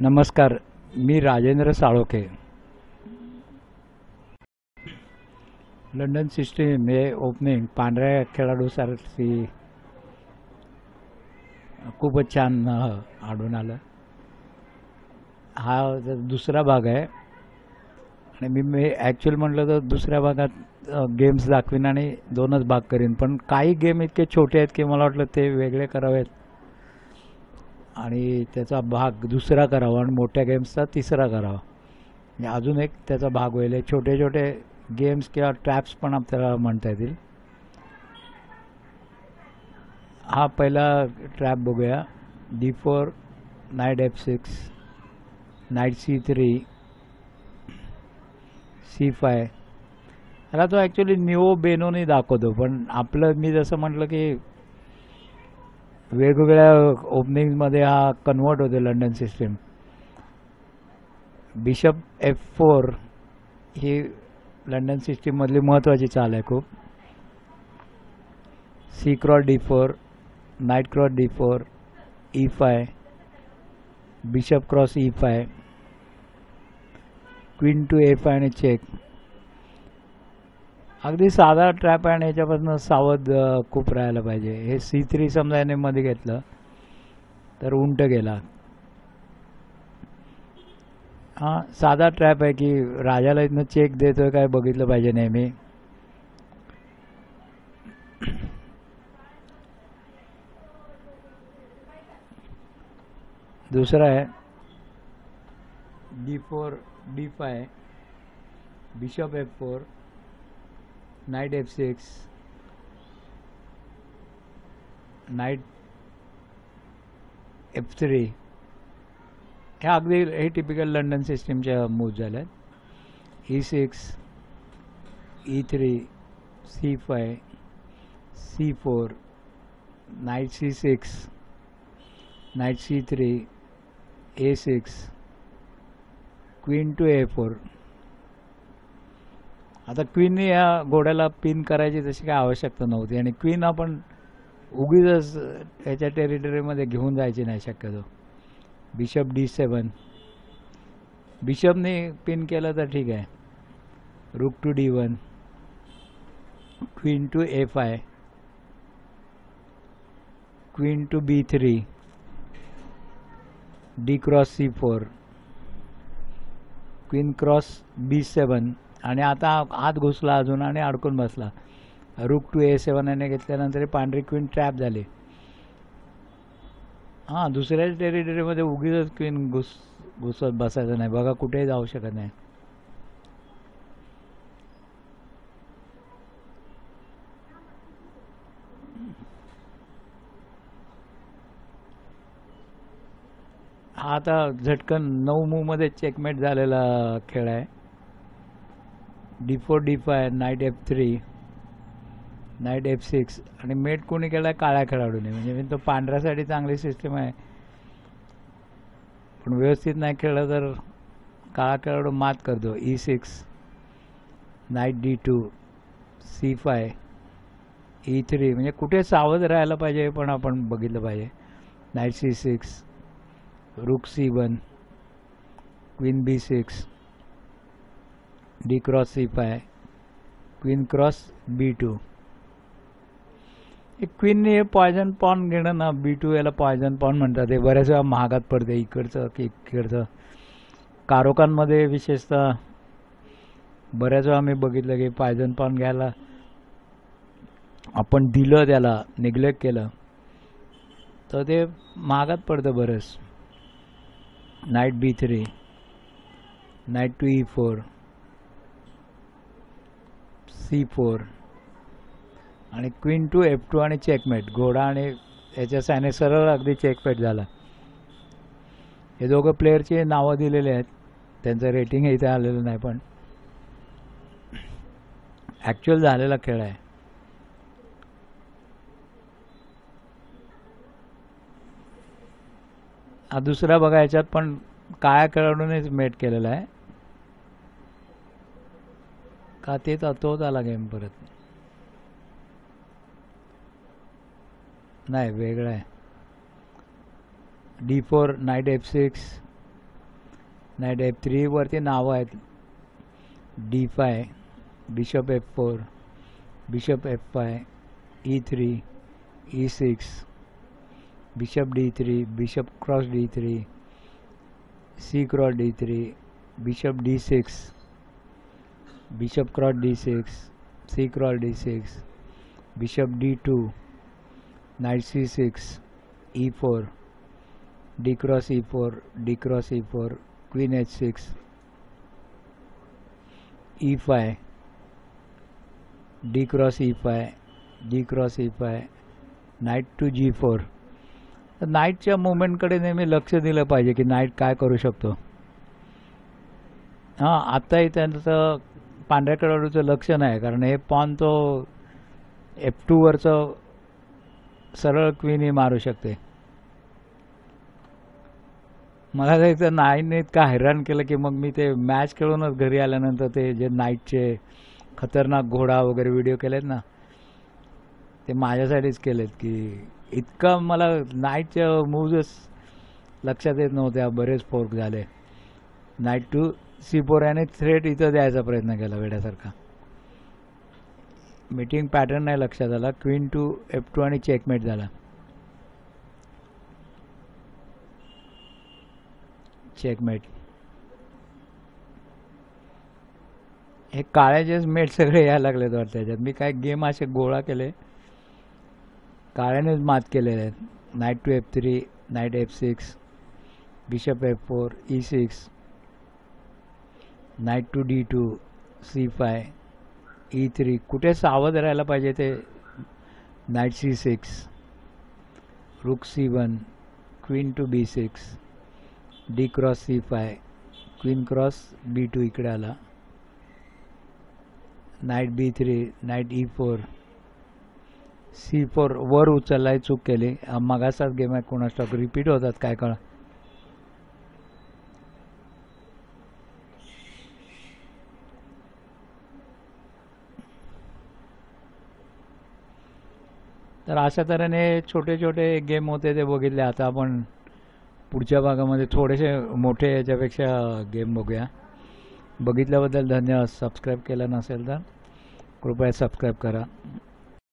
नमस्कार, मी Rajendra Salokhe. London system हे ओपनिंग पांढऱ्या खेळाडूसाठी खूपच छान आढळून आलं. हा दुसरा भाग आहे आणि मी ॲक्च्युअल म्हटलं तर दुसऱ्या भागात गेम्स दाखवीन आणि दोनच भाग करीन, पण काही गेम इतके छोटे आहेत की मला वाटलं ते वेगळे करावेत आणि त्याचा भाग दुसरा करावा आणि मोठ्या गेम्सचा तिसरा करावा. म्हणजे अजून एक त्याचा भाग होईल. छोटे छोटे गेम्स किंवा ट्रॅप्स पण आपल्याला म्हणता येतील. हा पहिला ट्रॅप बघूया. D4, night F6, night C3, C5. ह्याला तो ॲक्च्युली निओ बेनोनी दाखवतो, पण आपलं मी जसं म्हटलं की वेगवेगळ्या ओपनिंगमध्ये हा कन्वर्ट होते लंडन सिस्टीम. बिशप F4 ही लंडन सिस्टीममधली महत्त्वाची चाल आहे खूप. C cross D4, knight cross D4, E5, bishop cross E5, queen to A5 आणि चेक. अगदी साधा ट्रॅप आहे आणि याच्यापासून सावध खूप राहायला पाहिजे. हे C3 समजा याने मध्ये घेतलं तर उंट गेला. हा साधा ट्रॅप आहे की राजाला इथनं चेक देतोय काय बघितलं पाहिजे नेहमी. दुसरा आहे D4, D5, bishop F4, night F6, night F3. हे अगदी हे टिपिकल लंडन सिस्टीमच्या मूव्ह झाल्या. E6, E3, C5, C4, night C6, night C3, A6, queen to A4. आता क्वीनने या घोड्याला पिन करायची तशी काय आवश्यकता नव्हती आणि क्वीन आपण उगीच याच्या टेरिटरीमध्ये घेऊन जायची नाही शक्यतो. बिशप D7, बिशपने पिन केलं तर ठीक आहे. Rook to D1, queen to A5, queen to B3, D cross C4, queen cross B7 आणि आता आत घुसला अजून आणि अडकून बसला. रूक टू A7 याने घेतल्यानंतर पांढरी क्वीन ट्रॅप झाली. हां, दुसऱ्या टेरिटरीमध्ये उगीच क्वीन घुसत बसायचं नाही. बघा कुठेही जाऊ शकत नाही. हा आता झटकन 9 मूवमध्ये चेकमेट झालेला खेळ आहे. D4, D5, night F3, knight F6 आणि मेट कोणी केला आहे काळ्या खेळाडूने. म्हणजे तो पांढऱ्यासाठी चांगली सिस्टीम आहे, पण व्यवस्थित नाही खेळलं तर काळा खेळाडू मात करतो. E6, night D2, C5, E3. म्हणजे कुठे सावध राहायला पाहिजे पण आपण बघितलं पाहिजे. Night C6, rook C1, queen B6, D cross C5, queen cross B2. क्वीनने हे पॉयझन पॉन घेणं ना, B2 याला पॉयझन पॉन म्हणतात. हे बऱ्याच वेळा महागात पडते इकडचं की इकडचं. कारोकांमध्ये विशेषतः बऱ्याच वेळा मी बघितलं की पॉयझन पॉन घ्यायला आपण दिलं, त्याला निग्लेक्ट केलं तर ते महागात पडतं बरंच. Night B3, knight to E4, C4 आणि क्वीन टू F2 आणि चेकमेट. घोडा आणि याच्या सायने सरळ अगदी चेकमेट झाला. हे दोघं प्लेयरची नावं दिलेली आहेत, त्यांचं रेटिंग इथे आलेलं नाही, पण ॲक्च्युअल झालेला खेळ आहे. हा दुसरा बघा, याच्यात पण काळ्या खेळाडूनेच मेट केलेला आहे का ते तोच आला गेम परत. नाही, वेगळा आहे. D4, night F6, night F3 वरती नावं आहेत. D5, bishop F4, bishop F5, E3, E6, bishop D3, bishop cross D3, C cross D3, bishop D6, bishop cross D6, C cross D6, bishop D2, knight C6, E4, D cross E4, D cross E4, queen H6, E5, D cross E5, D cross E5, knight to G4. तर नाईटच्या मुवमेंटकडे नेहमी लक्ष दिलं पाहिजे की night काय करू शकतो. हां, आत्ताही त्यांचं पांढऱ्या खेळाडूचं लक्ष नाही, कारण हे पॉन तो F2 वरचं सरळ क्वीनही मारू शकते. मला तर इथं नाईटने इतकं हैराण केलं की मग मी ते मॅच खेळूनच घरी आल्यानंतर ते जे नाईटचे खतरनाक घोडा वगैरे व्हिडिओ केलेत ना, ते माझ्यासाठीच केलेत की इतकं मला नाईटच्या मूव्हच लक्षात येत नव्हत्या. बरेच फोर्क झाले. नाईट टू C4 याने थ्रेट इथं द्यायचा प्रयत्न केला वेड्यासारखा. मीटिंग पॅटर्न नाही लक्षात आला. क्वीन टू F2 आणि चेकमेट झाला. चेकमेट. हे काळ्याचे मेट सगळे यायला लागलेत वाटतं त्याच्यात. मी काय गेम असे गोळा केले, काळ्यानेच मात केलेले आहेत. Knight to F3, knight F6, bishop F4, E6, knight to D2, C5, E3. कुठे सावध राहायला पाहिजे ते night C6, rook C1, queen to B6, D cross C5, queen cross B2 इकडे आला. Night B3, night E4, C4 वर उचललाय, चूक केली. मगाचाच गेम आहे, कोणास ठाऊक रिपीट होतात काय कळ. तर अशा तऱ्हेने छोटे छोटे गेम होते ते बघितले. आता आपण पुढच्या भागामध्ये थोडेसे मोठे याच्यापेक्षा गेम बघूया. बघितल्याबद्दल धन्यवाद. सबस्क्राईब केलं नसेल तर कृपया सबस्क्राईब करा.